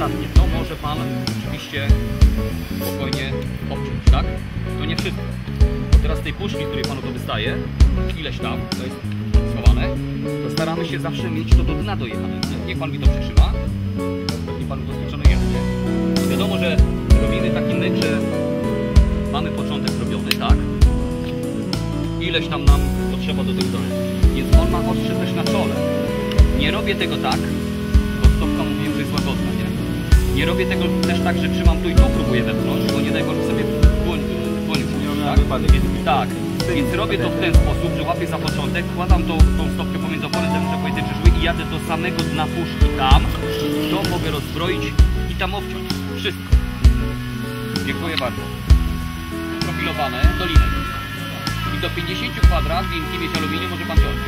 dostatnie. To może Pan oczywiście spokojnie obciąć, tak? To nie wszystko. Bo teraz tej puszki, której Panu to wystaje, ileś tam, to jest schowane, to staramy się zawsze mieć to do dna dojechane. Niech Pan mi to przytrzyma. Pewnie Panu doświadczony jest, nie? Wiadomo, że robimy taki myk, że mamy początek zrobiony, tak? Ileś tam nam potrzeba do tego dojść. Więc on ma ostrze też na czole. Nie robię tego tak, bo stopka mówiłem, że jest łagodna, nie? Nie robię tego też tak, że trzymam tu i tu próbuję wepchnąć, bo nie daj Boże sobie dłoń tak? Tak. Więc robię to w ten sposób, że łapię za początek, wkładam tą stopkę pomiędzy oponem, muszę powiedzieć, że szły i jadę do samego dna puszki tam. To mogę rozbroić i tam obciąć. Wszystko. Dziękuję bardzo. Profilowane do linek. I do 50 kwadrat miękki mieć aluminium może Pan wziąć.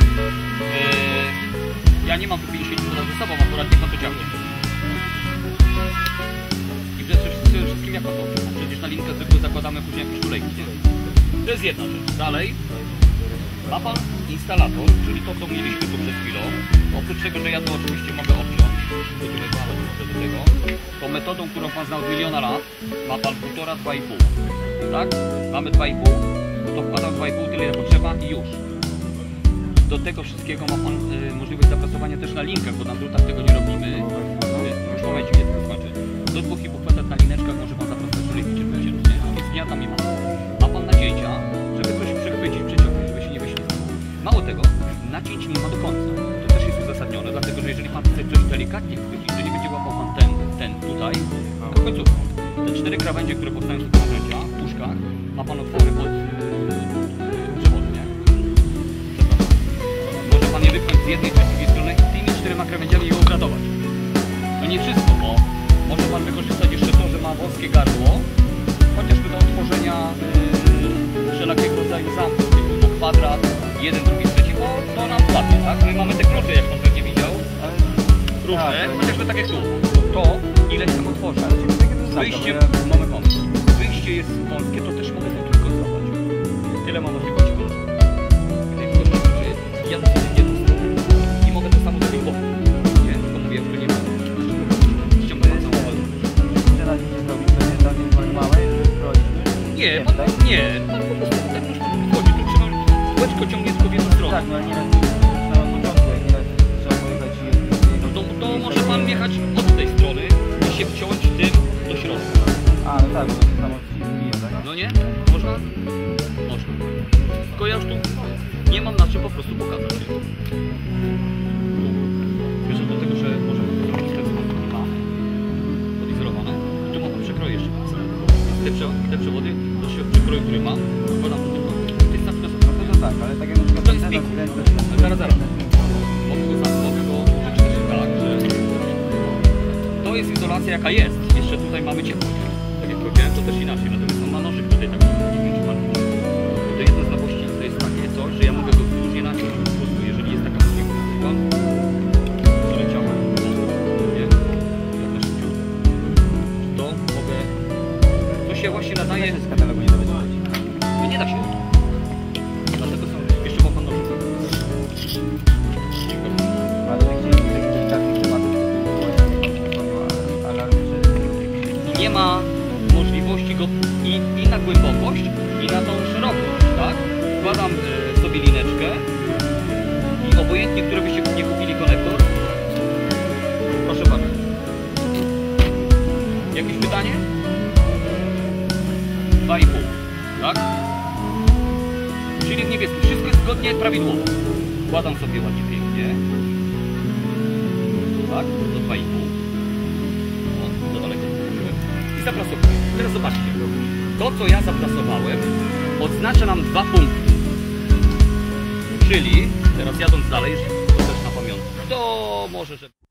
Ja nie mam tu 50 kwadrat ze sobą, akurat nie Pan to ciągnie. I przede wszystkim jak Pan to obciąć? Przecież na linkę zwykle zakładamy później jakieś tulejki, nie? To jest jedna rzecz. Dalej ma Pan instalator, czyli to, co mieliśmy tu przed chwilą. Oprócz tego, że ja to oczywiście mogę obciąć, do tego, to metodą, którą Pan zna od miliona lat, ma Pan 1,5–2,5. Tak? Mamy 2,5, to wkładam 2,5, tyle ile potrzeba i już. Do tego wszystkiego ma Pan możliwość zapracowania też na linkach, bo na drutach tego nie robimy. Już w momencie, kiedy to skończy. Do 2,5 kwadrat na lineczkach może Pan zapracować tulejki, czy będzie, nie? Więc ja tam nie mam. Ma Pan nacięcia, żeby coś przechwycić, przeciągnąć, żeby się nie wyślizgnął. Mało tego, nacięć nie ma do końca. To też jest uzasadnione, dlatego że jeżeli Pan chce coś delikatnie chwycić, to nie będzie łapał Pan ten tutaj, a końcówką. Te 4 krawędzie, które powstają z tego narzędzia, w puszkach, ma Pan otwory pod przewody, nie? Może Pan je wypchnąć z jednej czy z drugiej strony i tymi 4 krawędziami je obratować. To nie wszystko, bo może Pan wykorzystać jeszcze to, że ma wąskie gardło, chociażby do otworzenia wszelakiego rodzaju zamków, typu kwadrat, jeden, drugi, trzeci, bo to nam wpadnie, tak? My mamy te klucze, jak Pan pewnie widział, różne, chociażby tak jak tu. To ileś tam otworzy. Wyjście, mamy pomysł. Wyjście jest wąskie, to też mogę to tylko zrobić. Tyle mam możliwości. Ja to sobie jedną stronę i mogę to samo zrobić boku. Nie? Tylko mówię, że nie ma. Ściągnę na całą wolę. Teraz nie zrobić, to nie tak jest małe, żeby zbroić. Nie, nie. Pan po prostu tak już wchodzi, tu trzeba kółeczko ciągnie tylko w jedną stronę. Tak, no ale nie na początku, jak nie trzeba pojechać to może Pan jechać od tej strony i się wciąć tym do środka. A, no tak, bo to samo wbije, tak? No nie? Można? Można. Tylko ja już tu nie mam na czym po prostu pokazać. Wiesz, do tego, że możemy to zrobić tak, co nie ma odizolowane. Tu mam przekroję jeszcze. Te przewody do przekroju, który mam, wkładam tu tylko. To jest tak, No tak, ale tak jak na przykład... To jest piękne. Zaraz. Mogę go przeczytać tak, że to jest izolacja jaka jest. Jeszcze tutaj mamy ciepło. Tak jak powiedziałem, to też inaczej. Natomiast on ma nożyk tutaj tak. To jedna z nowości to jest takie coś, że ja mogę go wzdłuż nie naciąć po prostu, jeżeli jest taka możliwość. Przeleciałem. Nie? Jak na szybciej. To mogę... To się właśnie nadaje... Z katalogu nie będzie chodzić. Nie da się. Dlatego są... Jeszcze ma Pan nożyk. A do tych delikatnych tematów typu nie ma możliwości go i na głębokość, i na tą szerokość, tak? Wkładam sobie lineczkę i obojętnie, które byście nie kupili konektor, proszę bardzo. Jakieś pytanie? 2,5, tak? Czyli w niebieskim. Wszystko jest zgodnie, prawidłowo. Wkładam sobie ładnie, pięknie. Tak? Do 2,5. O, za daleko. I zaprasowuję. Teraz zobaczcie. To, co ja zaprasowałem, odznacza nam 2 punkty. Czyli, teraz jadąc dalej, to też na pamiątkę. To może, że...